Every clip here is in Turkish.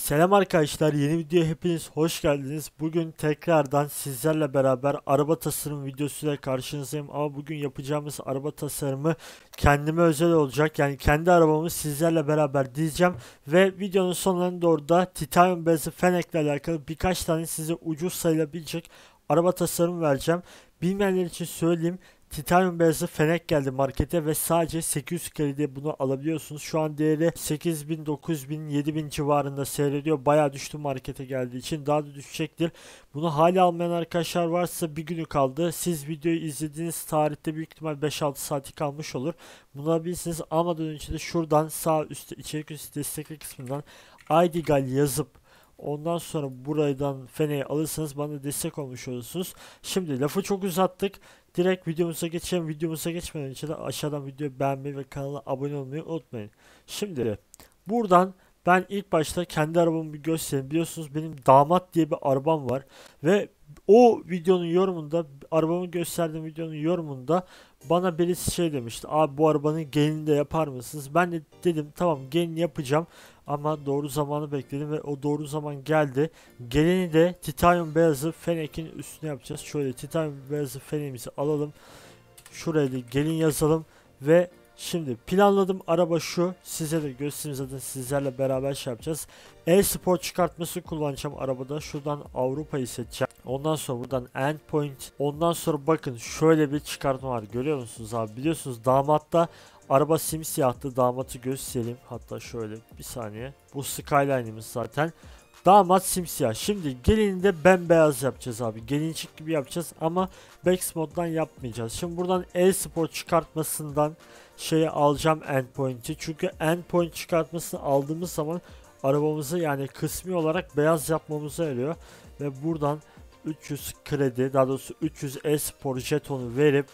Selam arkadaşlar, yeni videoya hepiniz hoş geldiniz. Bugün tekrardan sizlerle beraber araba tasarım videosuyla karşınızdayım. Ama bugün yapacağımız araba tasarımı kendime özel olacak. Yani kendi arabamı sizlerle beraber dizeceğim. Ve videonun sonlarında doğru da titanyum beyazı fenekle alakalı birkaç tane size ucuz sayılabilecek araba tasarımı vereceğim. Bilmeyenler için söyleyeyim. Titanium beyazı fenek geldi markete ve sadece 800 krediye bunu alabiliyorsunuz. Şu an değeri 8000, 9000, 7000 civarında seyrediyor. Bayağı düştü markete geldiği için. Daha da düşecektir. Bunu hala almayan arkadaşlar varsa bir günü kaldı. Siz videoyu izlediğiniz tarihte büyük ihtimal 5-6 saati kalmış olur. Bunu alabilirsiniz. Almadan önce de şuradan sağ üstte içerik üstü destekli kısmından IDGAL yazıp ondan sonra buradan feneyi alırsanız bana destek olmuş olursunuz. Şimdi lafı çok uzattık. Direkt videomuza geçelim. Videomuza geçmeden önce de aşağıdan videoyu beğenmeyi ve kanala abone olmayı unutmayın. Şimdi buradan ben ilk başta kendi arabamı bir göstereyim. Biliyorsunuz benim damat diye bir arabam var. Ve o videonun yorumunda, arabamı gösterdiğim videonun yorumunda bana birisi şey demişti. Abi bu arabanın genini de yapar mısınız? Ben de dedim tamam genini yapacağım. Ama doğru zamanı bekledim ve o doğru zaman geldi. Geleni de titanyum beyazı fenekin üstüne yapacağız. Şöyle titanyum beyazı feneğimizi alalım. Şuraya da gelin yazalım ve şimdi planladım araba şu. Size de göstereyim, zaten sizlerle beraber şey yapacağız. E-Sport çıkartması kullanacağım arabada. Şuradan Avrupa'yı seçeceğim. Ondan sonra buradan Endpoint. Ondan sonra bakın şöyle bir çıkartma var. Görüyor musunuz abi? Biliyorsunuz damatta araba simsiyahtı. Damatı göstereyim. Hatta şöyle bir saniye. Bu Skyline'imiz zaten. Damat simsiyah. Şimdi gelini de bembeyaz yapacağız abi. Gelincik gibi yapacağız ama Bex moddan yapmayacağız. Şimdi buradan e-sport çıkartmasından şeyi alacağım endpoint'i. Çünkü endpoint çıkartmasını aldığımız zaman arabamızı yani kısmi olarak beyaz yapmamıza yarıyor. Ve buradan 300 kredi, daha doğrusu 300 e-spor jetonu verip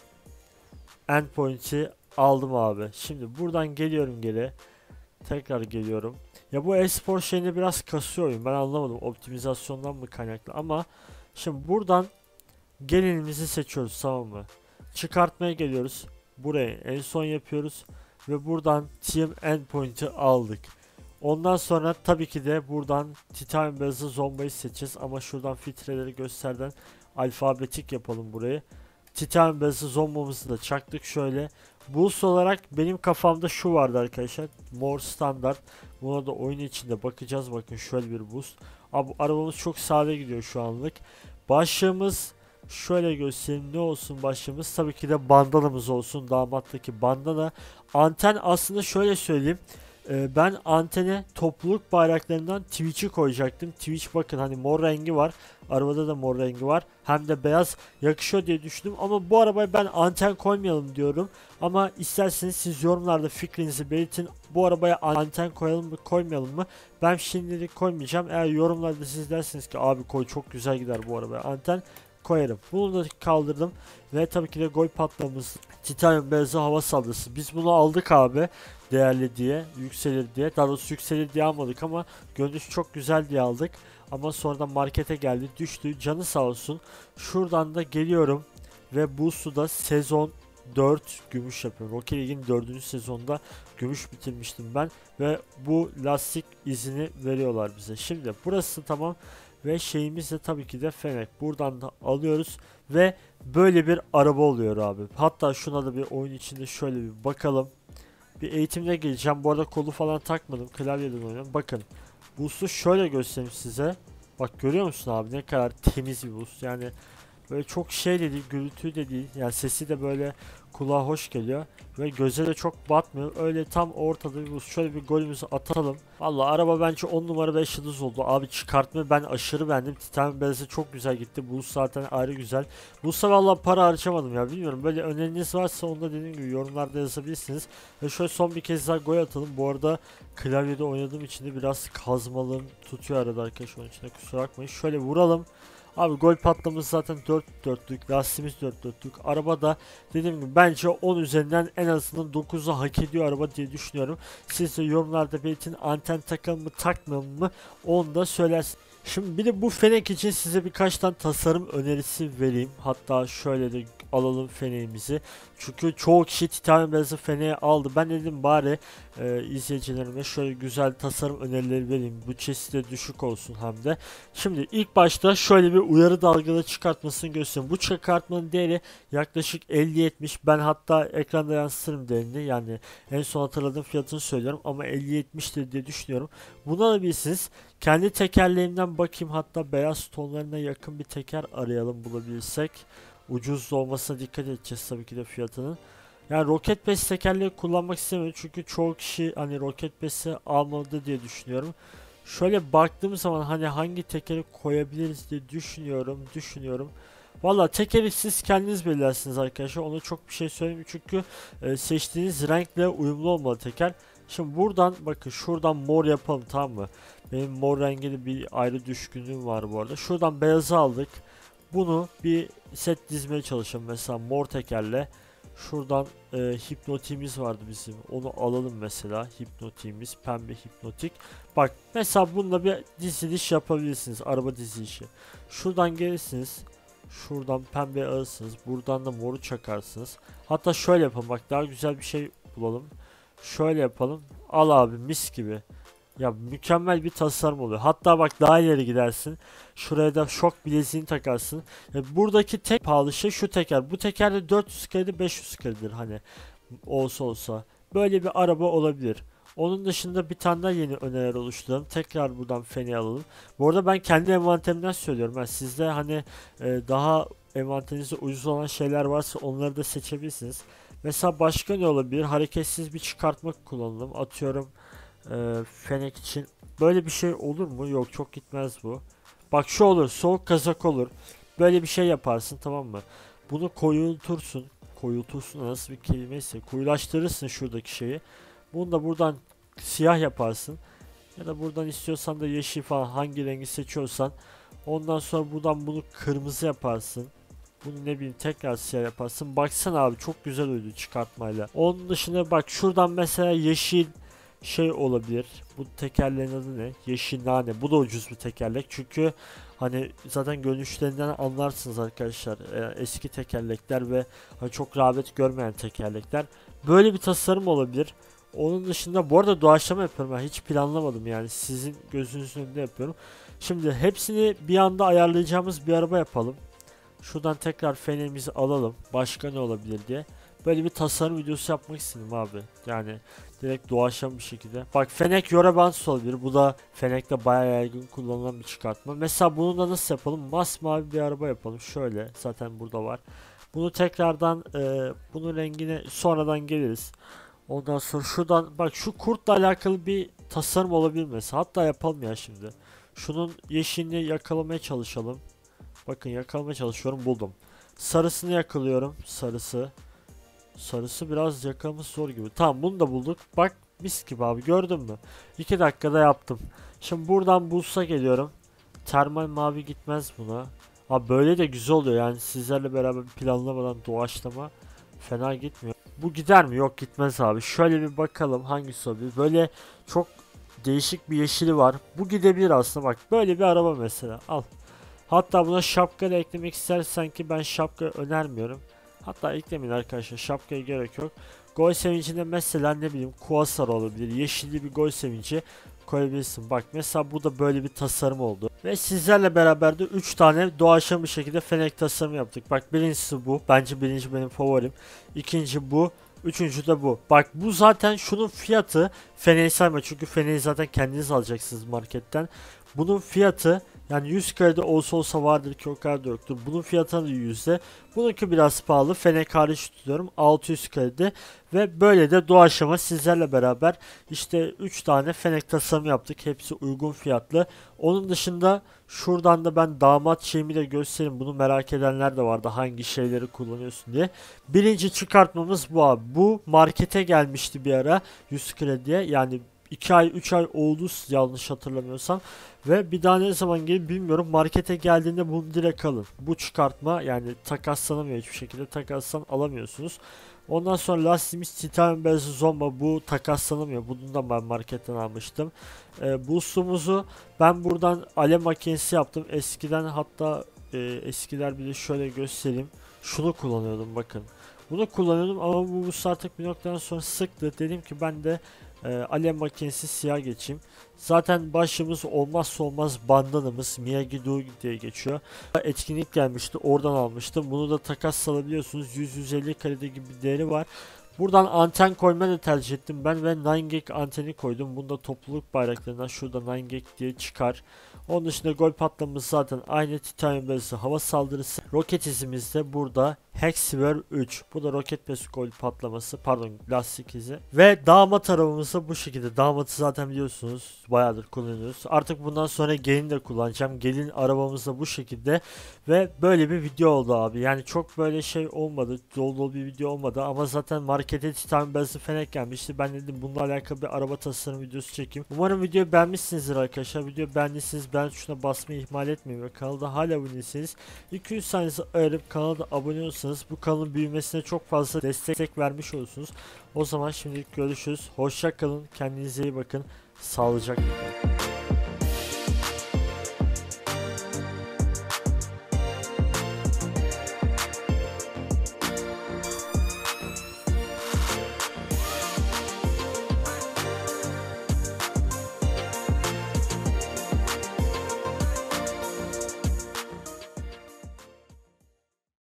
endpoint'i aldım abi. Şimdi buradan geliyorum geri. Tekrar geliyorum. Ya bu e-spor şeyini biraz kasıyor oyun. Ben anlamadım. Optimizasyondan mı kaynaklı ama şimdi buradan gelinimizi seçiyoruz, tamam mı? Çıkartmaya geliyoruz. Buraya en son yapıyoruz ve buradan Team Endpoint'i aldık. Ondan sonra tabii ki de buradan titanyum beyazı zombayı seçeceğiz ama şuradan filtreleri gösterden alfabetik yapalım burayı. Titanium beyazı zombamızı da çaktık şöyle. Boost olarak benim kafamda şu vardı arkadaşlar. More standart. Buna da oyun içinde bakacağız. Bakın şöyle bir boost. Abi arabamız çok sade gidiyor şu anlık. Başlığımız şöyle göstereyim. Ne olsun başlığımız? Tabii ki de bandanamız olsun. Damattaki bandana. Anten aslında şöyle söyleyeyim. Ben antene topluluk bayraklarından Twitch'i koyacaktım. Twitch bakın hani mor rengi var. Arabada da mor rengi var. Hem de beyaz yakışıyor diye düşündüm. Ama bu arabaya ben anten koymayalım diyorum. Ama isterseniz siz yorumlarda fikrinizi belirtin. Bu arabaya anten koyalım mı koymayalım mı? Ben şimdilik koymayacağım. Eğer yorumlarda siz dersiniz ki abi koy çok güzel gider bu arabaya anten, koyarım. Bunu da kaldırdım. Ve tabii ki de gol patlamamız titanyum beyazı hava saldırısı. Biz bunu aldık abi. Değerli diye, yükselir diye. Daha doğrusu yükselir diye almadık ama görünüş çok güzel diye aldık. Ama sonradan markete geldi, düştü. Canı sağ olsun. Şuradan da geliyorum ve bu suda sezon 4 gümüş yapıyorum. Rocket League'in 4. sezonda gümüş bitirmiştim ben ve bu lastik izini veriyorlar bize. Şimdi burası tamam ve şeyimiz de tabii ki de fenek. Buradan da alıyoruz ve böyle bir araba oluyor abi. Hatta şuna da bir oyun içinde şöyle bir bakalım. Bir eğitimde geleceğim. Bu arada kolu falan takmadım. Klavyeden oynuyorum. Bakın. Boost'u şöyle göstereyim size. Bak görüyor musun abi ne kadar temiz bir boost. Yani böyle çok şey de değil, gürültü de değil. Yani sesi de böyle kulağa hoş geliyor. Ve göze de çok batmıyor. Öyle tam ortada bir boost. Şöyle bir golümüzü atalım. Valla araba bence 10 numara 5 yıldız oldu. Abi çıkartma ben aşırı beğendim. Titan beyazı çok güzel gitti. Boost zaten ayrı güzel. Boost'a valla para harcamadım ya. Bilmiyorum böyle öneriniz varsa onu da dediğim gibi yorumlarda yazabilirsiniz. Ve şöyle son bir kez daha gol atalım. Bu arada klavyede oynadığım için de biraz kazmalığım tutuyor arada arkadaşlar. Onun için de kusura bakmayın. Şöyle vuralım. Abi gol patlaması zaten 4 dörtlük, lastiğimiz 4 dörtlük. Araba da dediğim gibi bence 10 üzerinden en azından 9'u hak ediyor araba diye düşünüyorum. Siz de yorumlarda belirtin, anten takalım mı takmayalım mı onu da söylersiniz. Şimdi bir de bu fenek için size birkaç tane tasarım önerisi vereyim. Hatta şöyle de alalım feneğimizi. Çünkü çoğu kişi titanyum beyazı feneği aldı. Ben dedim bari izleyicilerime şöyle güzel tasarım önerileri vereyim. Bütçesi de düşük olsun hem de. Şimdi ilk başta şöyle bir uyarı dalgalı çıkartmasını göstereyim. Bu çıkartmanın değeri yaklaşık 50-70. Ben hatta ekranda yansıtırım değerini. Yani en son hatırladığım fiyatını söylüyorum ama 50-70'tir diye düşünüyorum. Bunu alabilirsiniz. Kendi tekerleğimden bakayım, hatta beyaz tonlarına yakın bir teker arayalım bulabilirsek. Ucuz olmasına dikkat edeceğiz tabii ki de fiyatının. Yani Rocket Pass tekerleği kullanmak istemiyorum çünkü çoğu kişi hani Rocket Pass'i almadı diye düşünüyorum. Şöyle baktığım zaman hani hangi tekeri koyabiliriz diye düşünüyorum. Valla tekeri siz kendiniz belirlersiniz arkadaşlar. Ona çok bir şey söyleyeyim çünkü seçtiğiniz renkle uyumlu olmalı teker. Şimdi buradan bakın, şuradan mor yapalım, tamam mı? Benim mor rengine bir ayrı düşkünlüğüm var bu arada. Şuradan beyazı aldık. Bunu bir set dizmeye çalışalım mesela mor tekerle. Şuradan hipnotiğimiz vardı bizim. Onu alalım mesela. Hipnotiğimiz pembe hipnotik. Bak mesela bununla bir diziliş yapabilirsiniz. Araba dizilişi. Şuradan gelirsiniz. Şuradan pembe alırsınız. Buradan da moru çakarsınız. Hatta şöyle yapalım. Bak daha güzel bir şey bulalım. Şöyle yapalım. Al abi, mis gibi. Ya mükemmel bir tasarım oluyor. Hatta bak daha ileri gidersin. Şuraya da şok bileziğini takarsın. Buradaki tek pahalı şey şu teker. Bu teker de 400 kredi 500 kredidir hani olsa. Böyle bir araba olabilir. Onun dışında bir tane daha yeni öneriler oluşturalım. Tekrar buradan feni alalım. Bu arada ben kendi envanterimden söylüyorum. Yani sizde hani daha envanterinizde ucuz olan şeyler varsa onları da seçebilirsiniz. Mesela başka ne olabilir? Hareketsiz bir çıkartma kullanalım. Atıyorum fenek için. Böyle bir şey olur mu? Yok, çok gitmez bu. Bak şu olur. Soğuk kazak olur. Böyle bir şey yaparsın, tamam mı? Bunu koyultursun. Koyultursun nasıl bir kelimeyse. Koyulaştırırsın şuradaki şeyi. Bunu da buradan siyah yaparsın. Ya da buradan istiyorsan da yeşil falan, hangi rengi seçiyorsan. Ondan sonra buradan bunu kırmızı yaparsın. Bunu ne bileyim tekrar siyah yaparsın. Baksana abi, çok güzel uydu çıkartmayla. Onun dışında bak şuradan mesela yeşil şey olabilir. Bu tekerleğin adı ne? Yeşil nane. Bu da ucuz bir tekerlek. Çünkü hani zaten görünüşlerinden anlarsınız arkadaşlar. Eski tekerlekler ve hani çok rağbet görmeyen tekerlekler. Böyle bir tasarım olabilir. Onun dışında bu arada doğaçlama yapıyorum. Ben hiç planlamadım yani. Sizin gözünüzün önünde yapıyorum. Şimdi hepsini bir anda ayarlayacağımız bir araba yapalım. Şuradan tekrar fenerimizi alalım. Başka ne olabilir diye. Böyle bir tasarım videosu yapmak istedim abi. Yani direkt doğaçlama bir şekilde. Bak fenek Yorebans olabilir. Bu da fenekte bayağı yaygın kullanılan bir çıkartma. Mesela bunu da nasıl yapalım? Masmavi bir araba yapalım. Şöyle zaten burada var. Bunu tekrardan bunun rengine sonradan geliriz. Ondan sonra şuradan bak şu kurtla alakalı bir tasarım olabilir mesela. Hatta yapalım ya şimdi. Şunun yeşilini yakalamaya çalışalım. Bakın yakalamaya çalışıyorum, buldum. Sarısını yakalıyorum. Sarısı biraz yakalaması zor gibi. Tamam, bunu da bulduk. Bak mis gibi abi, gördün mü? 2 dakikada yaptım. Şimdi buradan Bulls'a geliyorum. Termal mavi gitmez buna. Abi böyle de güzel oluyor yani, sizlerle beraber planlamadan doğaçlama fena gitmiyor. Bu gider mi? Yok, gitmez abi. Şöyle bir bakalım hangisi olabilir. Böyle çok değişik bir yeşili var. Bu gidebilir aslında, bak böyle bir araba mesela. Al. Hatta buna şapka da eklemek istersen, ki ben şapka önermiyorum. Hatta eklemeyin arkadaşlar, şapkaya gerek yok. Gol sevincinde mesela ne bileyim Quasar olabilir. Yeşilli bir gol sevinci koyabilirsin. Bak mesela bu da böyle bir tasarım oldu. Ve sizlerle beraber de 3 tane doğaçlama bir şekilde fenek tasarımı yaptık. Bak birincisi bu. Bence birinci benim favorim. İkinci bu. Üçüncü de bu. Bak bu zaten şunun fiyatı, feneği sayma çünkü feneği zaten kendiniz alacaksınız marketten. Bunun fiyatı yani 100 kredi olsa vardır ki o kadar da yoktur. Bunun fiyatı da 100'de. Bununki biraz pahalı. Fenek hariç tutuyorum. 600 kredi. Ve böyle de doğaçlama sizlerle beraber işte 3 tane fenek tasarımı yaptık. Hepsi uygun fiyatlı. Onun dışında şuradan da ben damat şeyimi de göstereyim. Bunu merak edenler de vardı. Hangi şeyleri kullanıyorsun diye. Birinci çıkartmamız bu abi. Bu markete gelmişti bir ara 100 krediye. Yani 2 ay 3 ay oldu yanlış hatırlamıyorsam. Ve bir daha ne zaman gelir bilmiyorum. Markete geldiğinde bunu direkt alın. Bu çıkartma yani takaslanamıyor, hiçbir şekilde takaslan alamıyorsunuz. Ondan sonra lastiğimiz titanyum beyazı zomba, bu takaslanamıyor. Bunu da ben marketten almıştım. Boost'umuzu ben buradan alev makinesi yaptım. Eskiden hatta eskiler bile şöyle göstereyim. Şunu kullanıyordum bakın. Bunu kullanıyordum ama bu boost artık bir noktadan sonra sıktı. Dedim ki ben de alev makinesi siyah geçeyim. Zaten başımız olmazsa olmaz bandanımız Miyagi-Do diye geçiyor. Etkinlik gelmişti, oradan almıştım. Bunu da takas salabiliyorsunuz. 100-150 kalite gibi bir değeri var. Buradan anten koymayı da tercih ettim ben ve 9GAG anteni koydum. Bunda topluluk bayraklarından şurada 9GAG diye çıkar. Onun dışında gol patlamamız zaten aynı, titanyum beyazı hava saldırısı. Roket izimiz de burada Hexwear 3. Bu da roket beyazı gol patlaması, pardon lastik izi. Ve damat arabamız da bu şekilde. Damatı zaten biliyorsunuz bayağıdır kullanıyoruz. Artık bundan sonra gelin de kullanacağım. Gelin arabamız da bu şekilde. Ve böyle bir video oldu abi. Yani çok böyle şey olmadı. Dolu dolu bir video olmadı ama zaten markete titanyum beyazı fenek gelmişti. Ben dedim bununla alakalı bir araba tasarım videosu çekeyim. Umarım videoyu beğenmişsinizdir arkadaşlar. Videoyu beğendiyseniz beğen tuşuna basmayı ihmal etmeyin ve kanalda hala abone değilseniz 200 saniyenizi ayırıp kanalda abone olursanız bu kanalın büyümesine çok fazla destek vermiş olursunuz. O zaman şimdilik görüşürüz. Hoşça kalın. Kendinize iyi bakın. Sağlıcakla kalın.